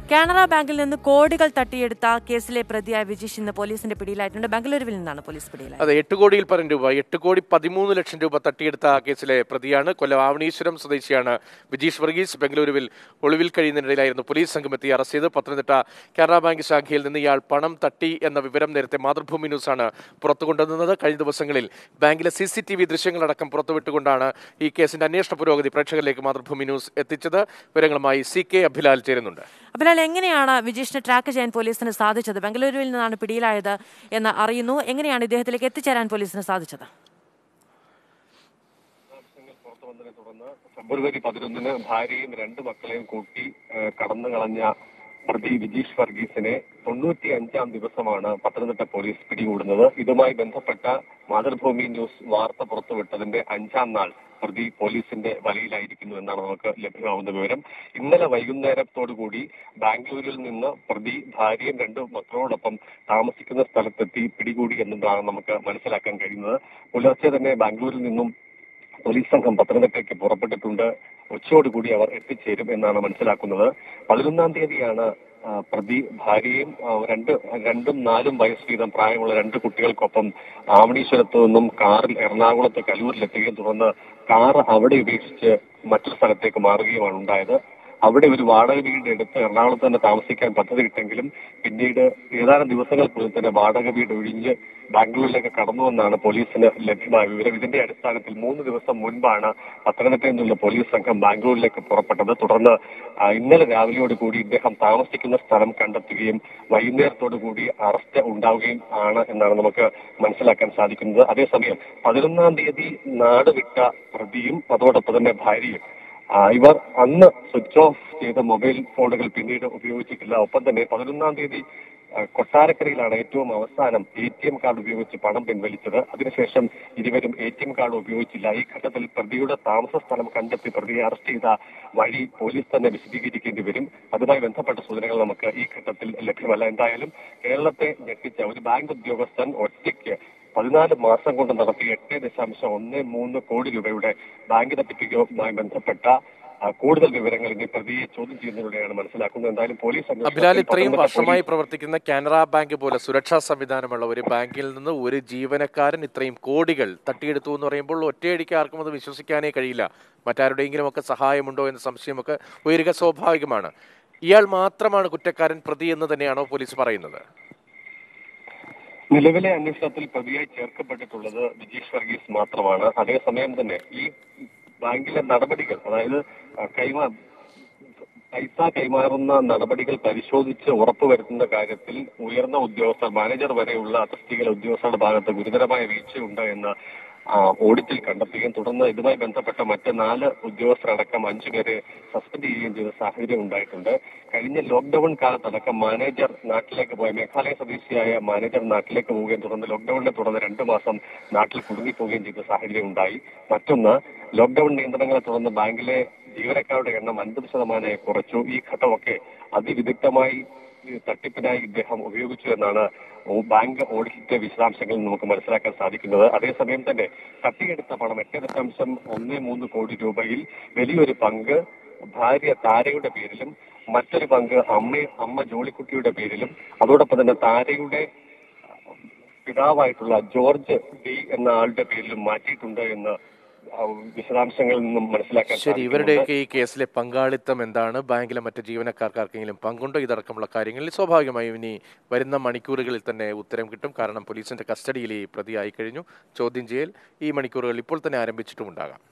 കാനറ ബാങ്കിൽ നിന്ന് കോടികൾ തട്ടിയെടുത്ത കേസിലെ പ്രതിയായ വിജീഷ് ഇന്ന് പോലീസിന്റെ പിടിയിലായിട്ടുണ്ട്. ബംഗളൂരുവിൽ നിന്നാണ് പോലീസ് പിടിയിലായത്. അതെ, 8 കോടിയിൽ പരം രൂപ 8,13,00,000 തട്ടിയെടുത്ത കേസിലെ പ്രതിയാണ്. കൊല്ലം ആവണീശ്വരം സ്വദേശിയാണ് വിജീഷ് വർഗീസ്. ബംഗളൂരുവിൽ ഒളിവിൽ കഴിയുന്നതിനിടയിലായിരുന്നു പോലീസ് സംഘം എത്തി അറസ്റ്റ് ചെയ്ത് പത്തനംതിട്ട കാനറ ബാങ്ക് ശാഖയിൽ നിന്ന് ഇയാൾ പണം തട്ടി എന്ന വിവരം നേരത്തെ മാതൃഭൂമി ന്യൂസാണ് പുറത്തുകൊണ്ടുവന്നത്. കഴിഞ്ഞ ദിവസങ്ങളിൽ ബാങ്കിലെ CCTV ദൃശ്യങ്ങളടക്കം പുറത്തുവിട്ടുകൊണ്ടാണ് ഈ കേസിന്റെ അന്വേഷണ പുരോഗതി പ്രേക്ഷകരിലേക്ക് മാതൃഭൂമി ന്യൂസ് എത്തിച്ചത്. വിവരങ്ങളുമായി CK അഭിലാൽ ചേരുന്നുണ്ട്. അഭിലാൽ, എങ്ങനെയാണ് വിജീഷിനെ ട്രാക്ക് ചെയ്യാൻ പോലീസിന് സാധിച്ചത്? ബംഗളൂരുവിൽ നിന്നാണ് പിടിയിലായത് എന്ന് അറിയുന്നു. എങ്ങനെയാണ് ഇദ്ദേഹത്തിലേക്ക് എത്തിച്ചേരാൻ പോലീസിന് സാധിച്ചത്? ഫെബ്രുവരി 11 ഭാര്യയും 2 മക്കളെയും കൂട്ടി കടന്നു കളഞ്ഞ പ്രതി വിജീഷ് വർഗീസിനെ 95-ാം ദിവസമാണ് പത്തനംതിട്ട പോലീസ് പിടികൂടുന്നത്. ഇതുമായി ബന്ധപ്പെട്ട മാതൃഭൂമി ന്യൂസ് വാർത്ത പുറത്തുവിട്ടതിന്റെ 5-ാം നാൾ പ്രതി പോലീസിന്റെ വലയിലായിരിക്കുന്നു എന്നാണ് നമുക്ക് ലഭ്യമാവുന്ന വിവരം. ഇന്നലെ വൈകുന്നേരത്തോടുകൂടി ബാംഗ്ലൂരിൽ നിന്ന് പ്രതി ഭാര്യയും 2 മക്കളോടൊപ്പം താമസിക്കുന്ന സ്ഥലത്തെത്തി പിടികൂടി എന്നതാണ് നമുക്ക് മനസ്സിലാക്കാൻ കഴിയുന്നത്. പുലർച്ചെ തന്നെ ബാംഗ്ലൂരിൽ നിന്നും പോലീസ് സംഘം പത്തനംതിട്ടയ്ക്ക് പുറപ്പെട്ടിട്ടുണ്ട്. ഉച്ചയോടുകൂടി അവർ എത്തിച്ചേരും എന്നാണ് മനസ്സിലാക്കുന്നത്. 11-ാം തീയതിയാണ് പ്രതി ഭാര്യയും 2ഉം 4ഉം വയസ്സ് വീതം പ്രായമുള്ള 2 കുട്ടികൾക്കൊപ്പം ആവണീശ്വരത്ത് നിന്നും കാറിൽ എറണാകുളത്ത് കലൂരിലെത്തുകയും തുടർന്ന് കാർ അവിടെ ഉപേക്ഷിച്ച് മറ്റൊരു സ്ഥലത്തേക്ക് മാറുകയുമാണ് ഉണ്ടായത്. അവിടെ ഒരു വാടക വീട് എടുത്ത് എറണാകുളത്ത് തന്നെ താമസിക്കാൻ പദ്ധതിയിട്ടെങ്കിലും പിന്നീട് ഏതാനും ദിവസങ്ങൾക്കുള്ളിൽ തന്നെ വാടക വീട് ഒഴിഞ്ഞ് ബാംഗ്ലൂരിലേക്ക് കടന്നുവെന്നാണ് പോലീസിന് ലഭ്യമായ വിവരം. ഇതിന്റെ അടിസ്ഥാനത്തിൽ 3 ദിവസം മുൻപാണ് പത്തനംതിട്ടയിൽ നിന്നുള്ള പോലീസ് സംഘം ബാംഗ്ലൂരിലേക്ക് പുറപ്പെട്ടത്. തുടർന്ന് ഇന്നലെ രാവിലെയോടുകൂടി ഇദ്ദേഹം താമസിക്കുന്ന സ്ഥലം കണ്ടെത്തുകയും വൈകുന്നേരത്തോടുകൂടി അറസ്റ്റ് ഉണ്ടാവുകയും ആണ് എന്നാണ് നമുക്ക് മനസ്സിലാക്കാൻ സാധിക്കുന്നത്. അതേസമയം 11-ാം തീയതി നാട് വിട്ട പ്രതിയും അതോടൊപ്പം തന്നെ ഭാര്യയും ഇവർ അന്ന് സ്വിച്ച് ഓഫ് ചെയ്ത മൊബൈൽ ഫോണുകൾ പിന്നീട് ഉപയോഗിച്ചിട്ടില്ല. ഒപ്പം തന്നെ 11-ാം തീയതി കൊട്ടാരക്കരയിലാണ് ഏറ്റവും അവസാനം ATM കാർഡ് ഉപയോഗിച്ച് പണം പിൻവലിച്ചത്. അതിനുശേഷം ഇരുവരും ATM കാർഡ് ഉപയോഗിച്ചില്ല. ഈ ഘട്ടത്തിൽ പ്രതിയുടെ താമസ സ്ഥലം കണ്ടെത്തി പ്രതിയെ അറസ്റ്റ് ചെയ്ത വഴി പോലീസ് തന്നെ വിശദീകരിക്കേണ്ടി വരും. അതുമായി ബന്ധപ്പെട്ട സൂചനകൾ നമുക്ക് ഈ ഘട്ടത്തിൽ ലഭ്യമല്ല. എന്തായാലും കേരളത്തെ ഞെട്ടിച്ച ഒരു ബാങ്ക് ഉദ്യോഗസ്ഥൻ ഒറ്റയ്ക്ക് 14 മാസം കൊണ്ട് നടത്തിയ 8.13 കോടി രൂപയുടെ ബാങ്ക് തട്ടിപ്പുമായി ബന്ധപ്പെട്ട കൂടുതൽ വിവരങ്ങൾ ഇനി പ്രതിയെ ചോദ്യം ചെയ്യുന്നതിലൂടെയാണ് മനസ്സിലാക്കുന്നത്. എന്തായാലും പോലീസ് അഭിലാൽ, ഇത്രയും വർഷമായി പ്രവർത്തിക്കുന്ന കാനറ ബാങ്ക് പോലെ സുരക്ഷാ സംവിധാനമുള്ള ഒരു ബാങ്കിൽ നിന്ന് ഒരു ജീവനക്കാരൻ ഇത്രയും കോടികൾ തട്ടിയെടുത്തു എന്ന് പറയുമ്പോൾ ഒറ്റയടിക്ക് ആർക്കും അത് വിശ്വസിക്കാനേ കഴിയില്ല. മറ്റാരുടെയെങ്കിലും ഒക്കെ സഹായമുണ്ടോ എന്ന സംശയമൊക്കെ ഉയരുക സ്വാഭാവികമാണ്. ഇയാൾ മാത്രമാണ് കുറ്റക്കാരൻ, പ്രതി എന്ന് തന്നെയാണോ പോലീസ് പറയുന്നത്? നിലവിലെ അന്വേഷണത്തിൽ പ്രതിയായി ചേർക്കപ്പെട്ടിട്ടുള്ളത് വിജീഷ് വർഗീസ് മാത്രമാണ്. അതേസമയം തന്നെ ഈ ബാങ്കിലെ നടപടികൾ, അതായത് പൈസ കൈമാറുന്ന നടപടികൾ പരിശോധിച്ച് ഉറപ്പുവരുത്തുന്ന കാര്യത്തിൽ ഉയർന്ന ഉദ്യോഗസ്ഥർ, മാനേജർ വരെയുള്ള തസ്തികയിലെ ഉദ്യോഗസ്ഥരുടെ ഭാഗത്ത് ഗുരുതരമായ വീഴ്ചയുണ്ട് എന്ന് ഓഡിറ്റിൽ കണ്ടെത്തുകയും തുടർന്ന് ഇതുമായി ബന്ധപ്പെട്ട മറ്റ് 4 ഉദ്യോഗസ്ഥരടക്കം 5 പേരെ സസ്പെൻഡ് ചെയ്യുകയും ചെയ്ത സാഹചര്യം ഉണ്ടായിട്ടുണ്ട്. കഴിഞ്ഞ ലോക്ക്ഡൌൺ കാലത്തടക്കം മാനേജർ നാട്ടിലേക്ക് പോയ മേഘാലയ സ്വദേശിയായ മാനേജർ നാട്ടിലേക്ക് പോവുകയും തുടർന്ന് ലോക്ക്ഡൌണിനെ തുടർന്ന് 2 മാസം നാട്ടിൽ കുടുങ്ങിപ്പോവുകയും ചെയ്ത സാഹചര്യം ഉണ്ടായി. മറ്റൊന്ന്, ലോക്ക്ഡൌൺ നിയന്ത്രണങ്ങളെ തുടർന്ന് ബാങ്കിലെ ജീവനക്കാരുടെ എണ്ണം 50% കുറച്ചു. ഈ ഘട്ടമൊക്കെ അതിവിദഗ്ധമായി തട്ടിപ്പിനായി ഇദ്ദേഹം ഉപയോഗിച്ചു എന്നാണ് ബാങ്ക് ഓഡിറ്റിന്റെ വിശദാംശങ്ങളിൽ നമുക്ക് മനസ്സിലാക്കാൻ സാധിക്കുന്നത്. അതേസമയം തന്നെ തട്ടിയെടുത്ത പണം 8.13 കോടി രൂപയിൽ വലിയൊരു പങ്ക് ഭാര്യ താരയുടെ പേരിലും മറ്റൊരു പങ്ക് അമ്മ ജോളിക്കുട്ടിയുടെ പേരിലും അതോടൊപ്പം തന്നെ താരയുടെ പിതാവായിട്ടുള്ള ജോർജ് ഡി എന്ന ആളുടെ പേരിലും മാറ്റിയിട്ടുണ്ട് എന്ന് വിശദാംശങ്ങളിൽ നിന്നും മനസ്സിലാക്കാൻ. ശരി, ഇവരുടെയൊക്കെ ഈ കേസിലെ പങ്കാളിത്തം എന്താണ്? ബാങ്കിലെ മറ്റ് ജീവനക്കാർക്ക് ആർക്കെങ്കിലും പങ്കുണ്ടോ? ഇതടക്കമുള്ള കാര്യങ്ങളിൽ സ്വാഭാവികമായും ഇനി വരുന്ന മണിക്കൂറുകളിൽ തന്നെ ഉത്തരം കിട്ടും. കാരണം പോലീസിന്റെ കസ്റ്റഡിയിൽ ഈ പ്രതിയായി കഴിഞ്ഞു. ചോദ്യം ചെയ്യൽ ഈ മണിക്കൂറുകളിൽ ഇപ്പോൾ തന്നെ ആരംഭിച്ചിട്ടുമുണ്ടാകാം.